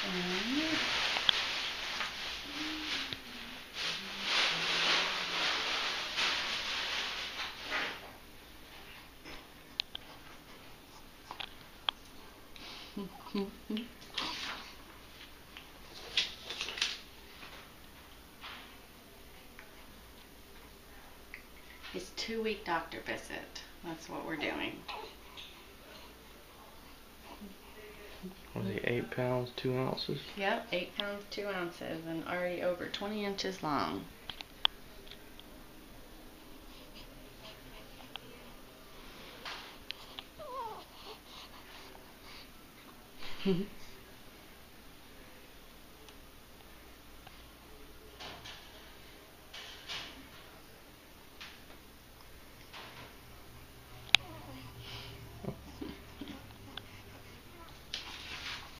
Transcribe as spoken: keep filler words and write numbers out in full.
It's two-week doctor visit. That's what we're doing. Was he eight pounds, two ounces? Yep, eight pounds, two ounces, and already over twenty inches long.